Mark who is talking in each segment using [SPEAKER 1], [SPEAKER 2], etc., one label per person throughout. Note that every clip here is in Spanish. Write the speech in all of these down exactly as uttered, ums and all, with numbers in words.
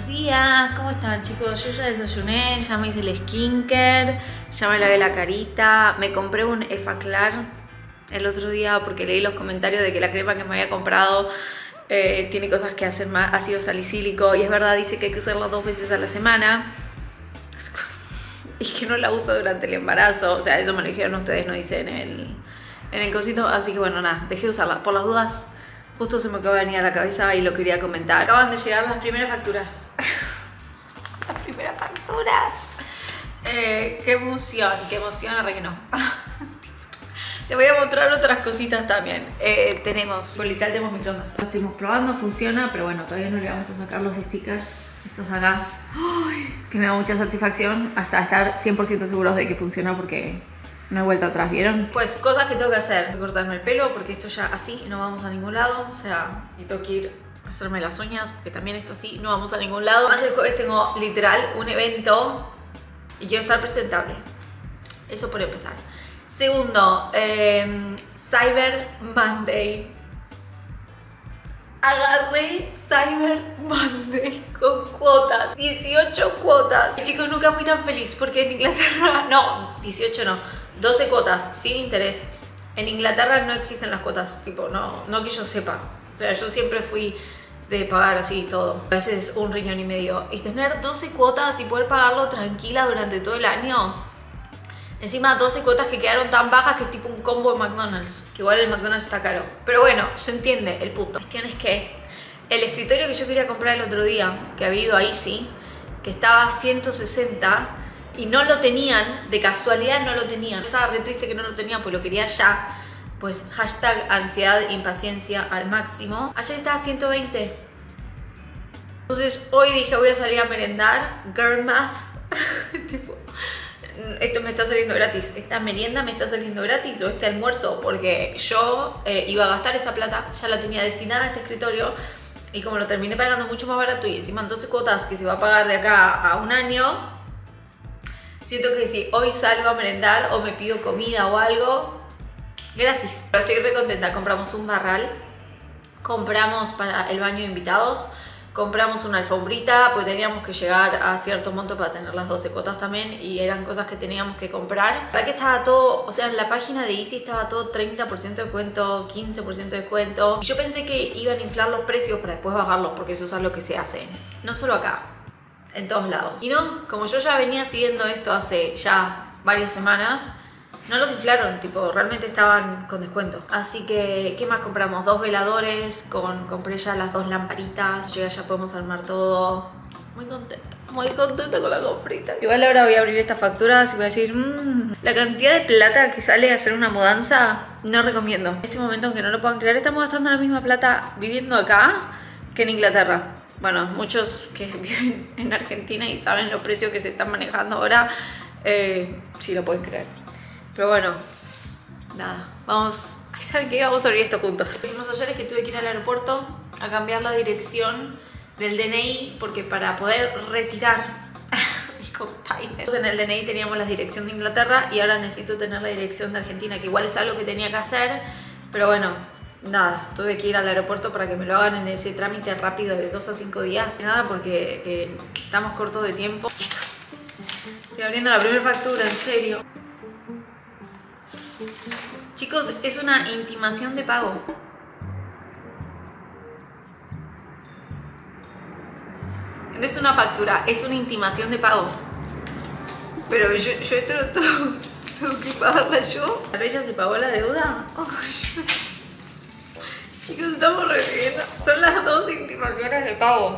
[SPEAKER 1] Buenos días, ¿cómo están chicos? Yo ya desayuné, ya me hice el skincare, ya me lavé la carita, me compré un Effaclar el otro día porque leí los comentarios de que la crema que me había comprado eh, tiene cosas que hacen más ácido salicílico y es verdad, dice que hay que usarla dos veces a la semana y que no la uso durante el embarazo, o sea, eso me lo dijeron ustedes, no dice en el, en el cosito, así que bueno, nada, dejé de usarla por las dudas. Justo se me acaba de venir a la cabeza y lo quería comentar. Acaban de llegar las primeras facturas. Las primeras facturas. Eh, qué emoción, qué emoción, ahora que no. Te voy a mostrar otras cositas también. Eh, tenemos bolitas, tenemos microondas. Lo estuvimos probando, funciona, pero bueno, todavía no le vamos a sacar los stickers. Estos de acá. ¡Ay! Que me da mucha satisfacción hasta estar cien por ciento seguros de que funciona porque no he vuelto atrás, ¿vieron? Pues cosas que tengo que hacer. Cortarme el pelo porque esto ya así no vamos a ningún lado. O sea, y tengo que ir a hacerme las uñas porque también esto así no vamos a ningún lado. Además el jueves tengo literal un evento y quiero estar presentable. Eso por empezar. Segundo, eh, Cyber Monday. Agarré Cyber Monday con cuotas, dieciocho cuotas. Y chicos, nunca fui tan feliz porque en Inglaterra, no, dieciocho no, doce cuotas sin interés. En Inglaterra no existen las cuotas, tipo, no, no que yo sepa. O sea, yo siempre fui de pagar así todo. A veces un riñón y medio. Y tener doce cuotas y poder pagarlo tranquila durante todo el año. Encima doce cuotas que quedaron tan bajas que es tipo un combo de McDonald's. Que igual el McDonald's está caro. Pero bueno, se entiende el punto. La cuestión es que el escritorio que yo quería comprar el otro día, que había ido a Easy, que estaba a ciento sesenta y no lo tenían, de casualidad no lo tenían. Yo estaba re triste que no lo tenían, pues lo quería ya. Pues hashtag ansiedad, impaciencia al máximo. Ayer estaba a ciento veinte. Entonces hoy dije voy a salir a merendar. Girl math. Tipo, esto me está saliendo gratis, esta merienda me está saliendo gratis o este almuerzo, porque yo eh, iba a gastar esa plata, ya la tenía destinada a este escritorio y como lo terminé pagando mucho más barato y encima en doce cuotas que se va a pagar de acá a un año, siento que si hoy salgo a merendar o me pido comida o algo, gratis. Pero estoy re contenta, compramos un barral, compramos para el baño de invitados, compramos una alfombrita, pues teníamos que llegar a cierto monto para tener las doce cuotas también y eran cosas que teníamos que comprar. La verdad que estaba todo, o sea, en la página de Easy estaba todo treinta por ciento de descuento, quince por ciento de descuento. Y yo pensé que iban a inflar los precios para después bajarlos, porque eso es algo que se hace. No solo acá, en todos lados. Y no, como yo ya venía siguiendo esto hace ya varias semanas, no los inflaron, tipo, realmente estaban con descuento. Así que, ¿qué más compramos? Dos veladores, con, compré ya las dos lamparitas. Ya, ya podemos armar todo. Muy contenta, muy contenta con la comprita. Igual ahora voy a abrir estas facturas y voy a decir, mmm, la cantidad de plata que sale a hacer una mudanza, no recomiendo. En este momento, aunque no lo puedan creer, estamos gastando la misma plata viviendo acá que en Inglaterra. Bueno, muchos que viven en Argentina y saben los precios que se están manejando ahora, eh, sí lo pueden creer. Pero bueno, nada, vamos, ay, ¿saben qué? Vamos a abrir esto juntos. Lo que hicimos ayer es que tuve que ir al aeropuerto a cambiar la dirección del D N I porque para poder retirar el container. En el D N I teníamos la dirección de Inglaterra y ahora necesito tener la dirección de Argentina, que igual es algo que tenía que hacer, pero bueno, nada, tuve que ir al aeropuerto para que me lo hagan en ese trámite rápido de dos a cinco días. Nada, porque eh, estamos cortos de tiempo. Estoy abriendo la primera factura, en serio. Chicos, es una intimación de pago. No es una factura, es una intimación de pago. Pero yo, yo esto lo tengo, tengo que pagarla yo. ¿Ya se pagó la deuda? Oh, chicos, estamos reviviendo. Son las dos intimaciones de pago.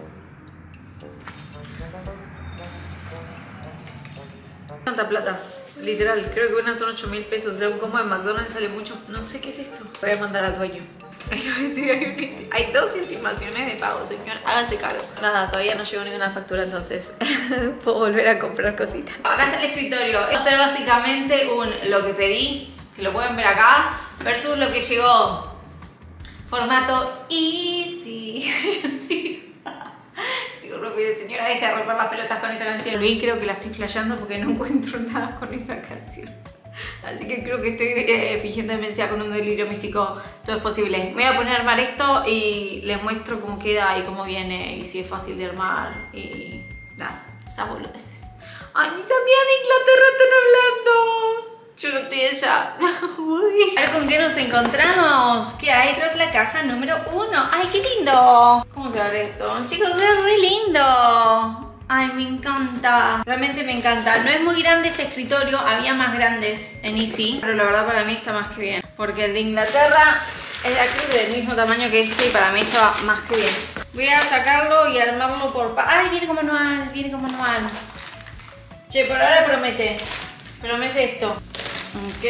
[SPEAKER 1] ¿Cuánta plata? Literal, creo que una son ocho mil pesos. O sea, un combo de McDonald's sale mucho. No sé qué es esto. Voy a mandar al dueño. Hay, hay dos intimaciones de pago, señor. Háganse cargo. Nada, todavía no llegó ninguna factura, entonces puedo volver a comprar cositas. Acá está el escritorio. Va a ser básicamente un lo que pedí, que lo pueden ver acá, versus lo que llegó. Formato Easy. Sí. Señora, deja de romper las pelotas con esa canción. Luis, creo que la estoy flasheando porque no encuentro nada con esa canción. Así que creo que estoy eh, fingiendo demencia con un delirio místico. Todo es posible. Me voy a poner a armar esto y les muestro cómo queda y cómo viene y si es fácil de armar y nada, esas boludeces. Ay, mis amigas de Inglaterra están hablando. Yo no estoy allá. A ver con qué nos encontramos. ¿Qué hay tras la caja número uno? ¡Ay, qué lindo! ¿Cómo se abre esto? Chicos, es re lindo. Ay, me encanta. Realmente me encanta. No es muy grande este escritorio. Había más grandes en Easy, pero la verdad para mí está más que bien. Porque el de Inglaterra era creo que del mismo tamaño que este y para mí estaba más que bien. Voy a sacarlo y armarlo por... Ay, viene como manual, viene como manual. Che, por ahora promete. Promete esto. Ok.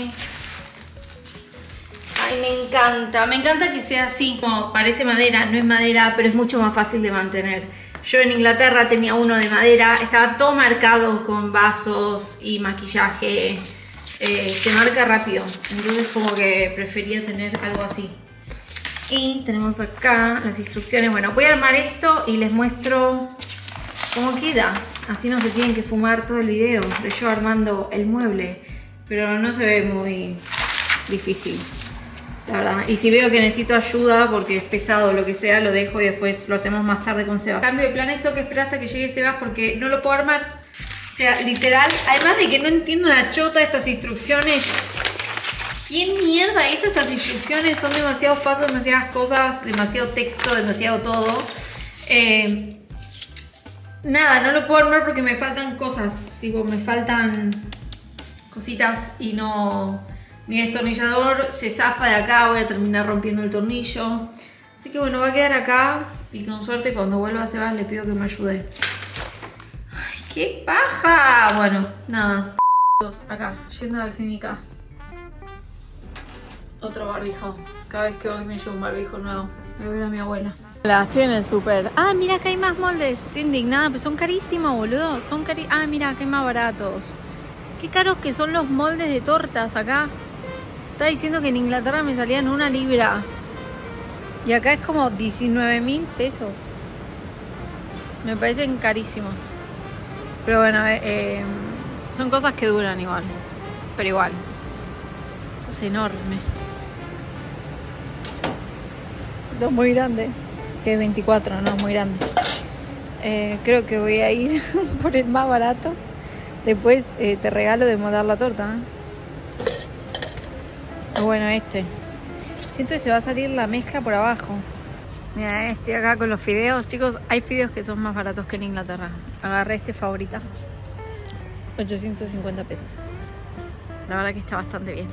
[SPEAKER 1] Ay, me encanta. Me encanta que sea así. Como parece madera, no es madera, pero es mucho más fácil de mantener. Yo en Inglaterra tenía uno de madera, estaba todo marcado con vasos y maquillaje, eh, se marca rápido, entonces como que prefería tener algo así. Y tenemos acá las instrucciones. Bueno, voy a armar esto y les muestro cómo queda, así no se tienen que fumar todo el video de yo armando el mueble, pero no se ve muy difícil. La verdad, y si veo que necesito ayuda porque es pesado o lo que sea, lo dejo y después lo hacemos más tarde con Sebas. Cambio de planes, tengo que esperar hasta que llegue Sebas porque no lo puedo armar. O sea, literal, además de que no entiendo una chota de estas instrucciones. ¿Quién mierda hizo estas instrucciones? Son demasiados pasos, demasiadas cosas, demasiado texto, demasiado todo. Eh, nada, no lo puedo armar porque me faltan cosas. Tipo, me faltan cositas y no... Mi destornillador se zafa de acá, voy a terminar rompiendo el tornillo. Así que bueno, va a quedar acá y con suerte cuando vuelva a Sebas le pido que me ayude. ¡Ay, qué paja! Bueno, nada. Acá, yendo a la clínica. Otro barbijo. Cada vez que voy me llevo un barbijo nuevo. Voy a ver a mi abuela. Hola, estoy en el súper. Ah, mira que hay más moldes. Estoy indignada, pero son carísimos, boludo. Son cari... Ah, mira que hay más baratos. Qué caros que son los moldes de tortas acá. Estaba diciendo que en Inglaterra me salían una libra. Y acá es como diecinueve mil pesos. Me parecen carísimos. Pero bueno, eh, eh, son cosas que duran igual. Pero igual. Esto es enorme. Esto es muy grande. Que es veinticuatro, no es muy grande. Eh, creo que voy a ir por el más barato. Después eh, te regalo de moldar la torta, ¿eh? Bueno, este. Siento que se va a salir la mezcla por abajo. Mira, estoy acá con los fideos. Chicos, hay fideos que son más baratos que en Inglaterra. Agarré este favorita. ochocientos cincuenta pesos. La verdad que está bastante bien.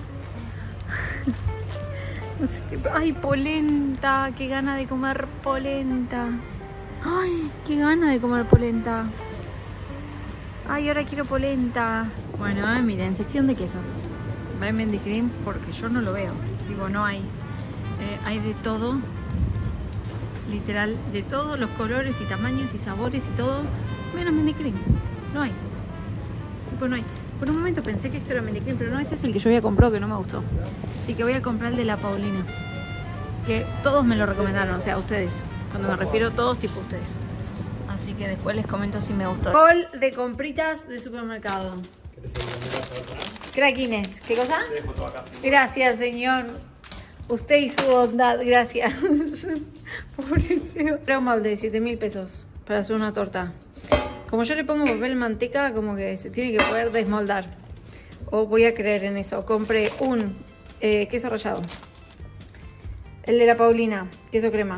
[SPEAKER 1] No sé, tipo... Ay, polenta. Qué gana de comer polenta. Ay, qué gana de comer polenta. Ay, ahora quiero polenta. Bueno, eh, miren, sección de quesos. Va en Mendy Cream porque yo no lo veo. Digo, no hay. Eh, hay de todo. Literal, de todos los colores y tamaños y sabores y todo. Menos Mendy Cream. No hay. Tipo, no hay. Por un momento pensé que esto era Mendy Cream, pero no, ese es el que yo había comprado que no me gustó. Así que voy a comprar el de la Paulina. Que todos me lo recomendaron, o sea, ustedes. Cuando me refiero a todos, tipo ustedes. Así que después les comento si me gustó. Haul de compritas de supermercado. Craquines, ¿qué cosa? Gracias, señor. Usted y su bondad, gracias. Pobrecito. Trae un molde de siete mil pesos para hacer una torta. Como yo le pongo papel manteca, como que se tiene que poder desmoldar. O voy a creer en eso. Compré un eh, queso rallado. El de la Paulina, queso crema.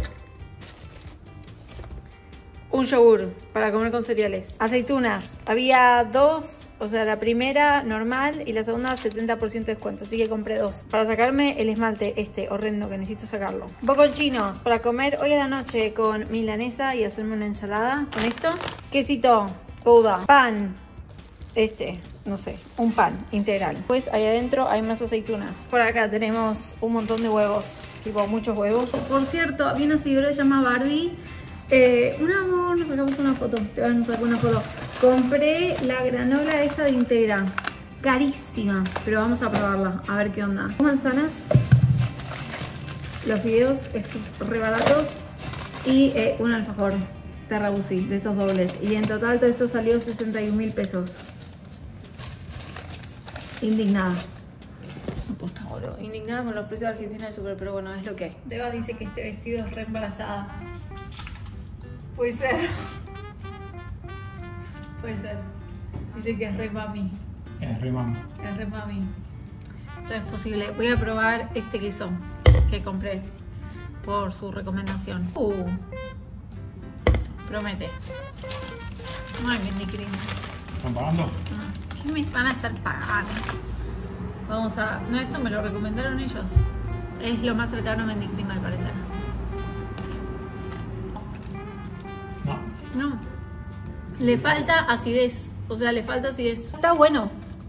[SPEAKER 1] Un yogur para comer con cereales. Aceitunas. Había dos. O sea, la primera normal y la segunda setenta por ciento de descuento. Así que compré dos. Para sacarme el esmalte este horrendo que necesito sacarlo. Bocochinos para comer hoy a la noche con milanesa y hacerme una ensalada con esto. Quesito, gouda, pan. Este, no sé, un pan integral. Pues ahí adentro hay más aceitunas. Por acá tenemos un montón de huevos. Tipo, muchos huevos. Por cierto, había una seguidora que se llama Barbie. Eh, un amor, nos sacamos una foto. Se va a sacar una foto. Compré la granola esta de Integra. Carísima, pero vamos a probarla. A ver qué onda. Manzanas. Los fideos, estos re baratos. Y eh, un alfajor Terrabusi de estos dobles. Y en total todo esto salió sesenta y un mil pesos. Indignada. No posta, boludo. Indignada con los precios de Argentina de súper, pero bueno, es lo que hay. Deba dice que este vestido es re embarazada. Puede ser. Puede ser. Dice que es re mami.
[SPEAKER 2] Es re mami.
[SPEAKER 1] Es re mami. Esto es posible. Voy a probar este queso que compré por su recomendación. Uh. Promete. Ay, Mendy Cream.
[SPEAKER 2] ¿Están pagando?
[SPEAKER 1] ¿Qué me van a estar pagando? Vamos a... No, esto me lo recomendaron ellos. Es lo más cercano a Mendy Cream al parecer.
[SPEAKER 2] No.
[SPEAKER 1] No. Le falta acidez. O sea, le falta acidez. Está bueno.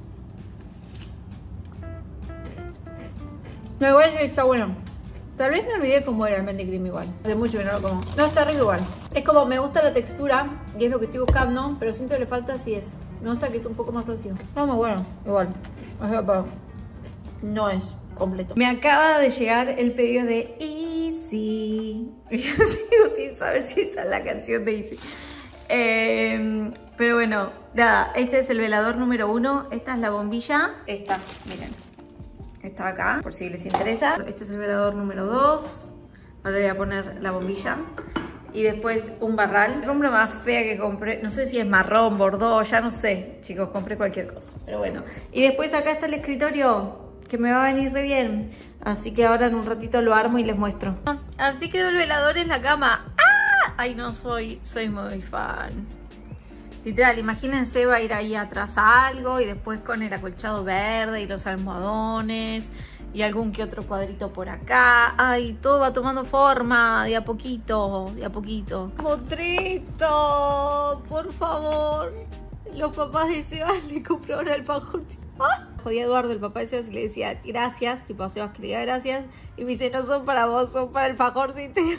[SPEAKER 1] No, igual que está bueno. Tal vez me olvidé cómo era el Mendy Cream igual. Hace mucho que no lo como. No, está rico igual. Es como me gusta la textura y es lo que estoy buscando, pero siento que le falta acidez. Me gusta que es un poco más ácido. Está muy bueno, igual. O sea, pero no es completo. Me acaba de llegar el pedido de Easy. Yo sigo sin saber si esa es la canción de Easy. Eh, pero bueno, nada, este es el velador número uno. Esta es la bombilla. Esta, miren. Está acá, por si les interesa. Este es el velador número dos. Ahora le voy a poner la bombilla. Y después un barral. La alfombra más fea que compré, no sé si es marrón, bordó, ya no sé. Chicos, compré cualquier cosa, pero bueno. Y después acá está el escritorio, que me va a venir re bien. Así que ahora en un ratito lo armo y les muestro. Así quedó el velador en la cama. ¡Ah! Ay, no, soy, soy muy fan. Literal, imagínense, va a ir ahí atrás a algo y después con el acolchado verde y los almohadones y algún que otro cuadrito por acá. Ay, todo va tomando forma de a poquito, de a poquito. ¡Motrito! Por favor. Los papás de Sebas le compraron alfajor. ¡Ah! Jodía a Eduardo, el papá de Sebas, y le decía gracias, tipo a Sebas que le diga gracias. Y me dice, no son para vos, son para el alfajorcito. Mira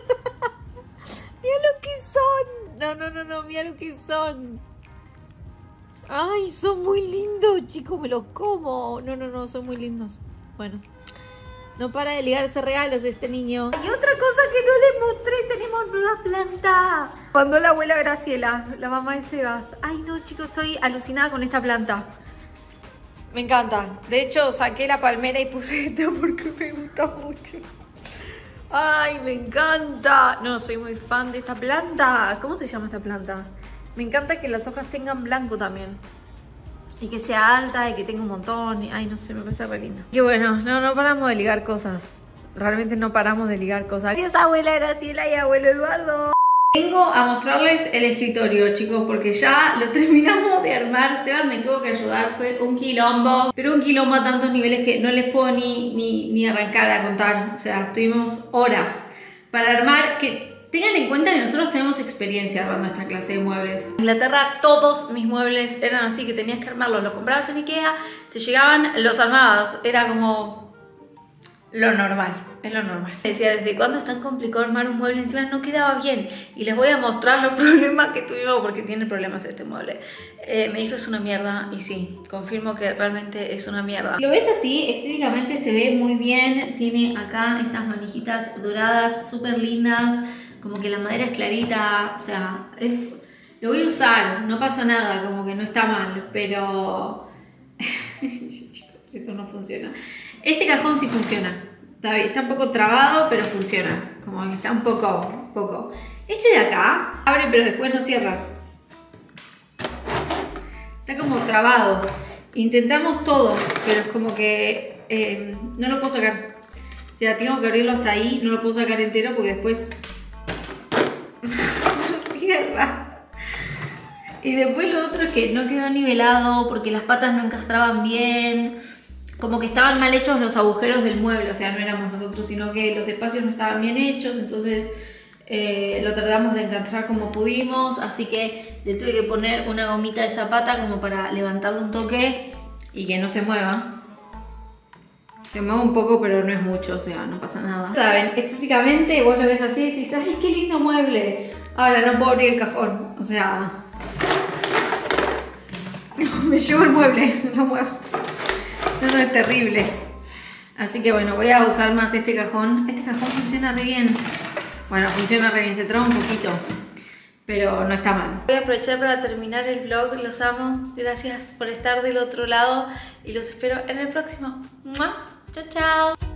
[SPEAKER 1] lo que son. No, no, no, no, mira lo que son. Ay, son muy lindos, chicos, me los como. No, no, no, son muy lindos. Bueno, no para de ligarse regalos este niño. Y otra cosa que no les mostré, tenemos nueva planta. Mandó la abuela Graciela, la mamá de Sebas. Ay, no, chicos, estoy alucinada con esta planta. Me encanta. De hecho, saqué la palmera y puse esta porque me gusta mucho. Ay, me encanta. No, soy muy fan de esta planta. ¿Cómo se llama esta planta? Me encanta que las hojas tengan blanco también. Y que sea alta y que tenga un montón. Ay, no sé, me parece re linda. Y bueno, no, no paramos de ligar cosas. Realmente no paramos de ligar cosas. Gracias, abuela Graciela y abuelo Eduardo. Vengo a mostrarles el escritorio, chicos, porque ya lo terminamos de armar. Sebas me tuvo que ayudar, fue un quilombo. Pero un quilombo a tantos niveles que no les puedo ni, ni, ni arrancar a contar. O sea, estuvimos horas para armar. Que tengan en cuenta que nosotros tenemos experiencia armando esta clase de muebles. En Inglaterra todos mis muebles eran así, que tenías que armarlos. Los comprabas en Ikea, te llegaban, los armabas. Era como lo normal. Es lo normal. Decía, ¿desde cuándo es tan complicado armar un mueble? Encima no quedaba bien. Y les voy a mostrar los problemas que tuvimos, porque tiene problemas este mueble. Eh, me dijo, es una mierda. Y sí, confirmo que realmente es una mierda. Lo ves así, estéticamente se ve muy bien. Tiene acá estas manijitas doradas, súper lindas. Como que la madera es clarita. O sea, es... lo voy a usar. No pasa nada, como que no está mal. Pero... chicos, esto no funciona. Este cajón sí funciona. Está, está un poco trabado, pero funciona. Como que está un poco, un poco. Este de acá abre, pero después no cierra. Está como trabado. Intentamos todo, pero es como que eh, no lo puedo sacar. O sea, tengo que abrirlo hasta ahí. No lo puedo sacar entero porque después no cierra. Y después lo otro es que no quedó nivelado porque las patas no encastraban bien. Como que estaban mal hechos los agujeros del mueble, o sea, no éramos nosotros, sino que los espacios no estaban bien hechos, entonces eh, lo tratamos de encastrar como pudimos, así que le tuve que poner una gomita de zapata como para levantarlo un toque y que no se mueva. Se mueve un poco, pero no es mucho, o sea, no pasa nada. Saben, estéticamente vos lo ves así y decís, ¡ay, qué lindo mueble! Ahora no puedo abrir el cajón, o sea... me llevo el mueble, no muevo. No, no, es terrible. Así que bueno, voy a usar más este cajón. Este cajón funciona re bien. Bueno, funciona re bien, se traba un poquito. pero no está mal. Voy a aprovechar para terminar el vlog. Los amo. Gracias por estar del otro lado y los espero en el próximo. ¡Mua! Chao, chao.